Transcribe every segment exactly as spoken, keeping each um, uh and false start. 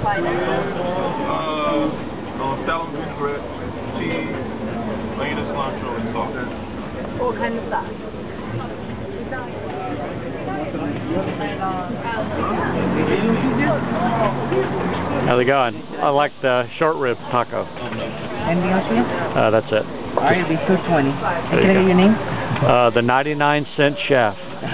Uh, no, salad vinaigrette, cheese, onion and cilantro, and salt. What kind of sauce? How's it going? I like the short rib taco. Anything else for you? Uh, that's it. All right, it'll be two twenty. Can I you get your name? Uh, the ninety-nine cent chef.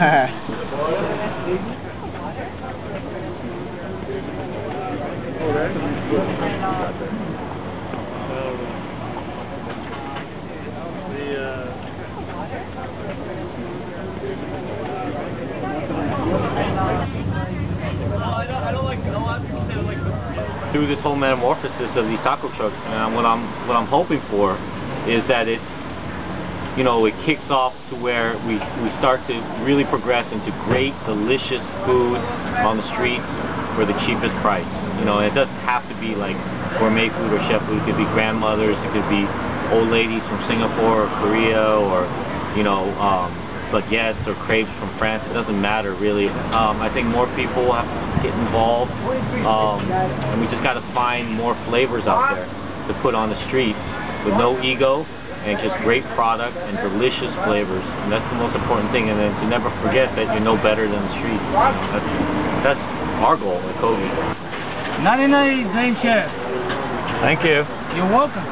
Through this whole metamorphosis of these taco trucks, and what I'm what I'm hoping for is that it, you know, it kicks off to where we we start to really progress into great, delicious food on the streets for the cheapest price. You know, it doesn't have to be like gourmet food or chef food. It could be grandmothers, it could be old ladies from Singapore or Korea, or you know, um, baguettes or crepes from France. It doesn't matter really. Um, I think more people have to get involved, um, and we just got to find more flavors out there to put on the streets with no ego and just great product and delicious flavors. And that's the most important thing. And then to never forget that you're no better than the streets. You know, that's, that's our goal at Kogi. ninety-nine cent chef. Thank you. You're welcome.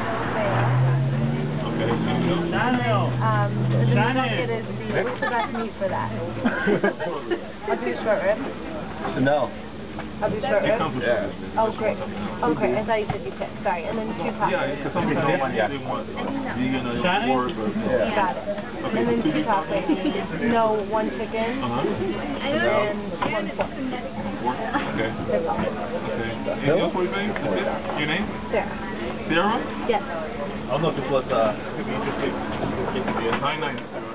Um, the bucket is the, what's the best meat for that? I'll do short rib. No. I'll do short rib? Yeah. Oh, great. Okay, I thought you said you picked. Sorry, and then two tacos. Yeah, because some people want vegan or You got it. And then two tacos. No, one chicken and one pork. Okay. That's all. Okay. Anything else for you, babe? Your name? Sarah. Sarah? Yes. I don't know if this was, uh, could be interesting. It could be a nine nine.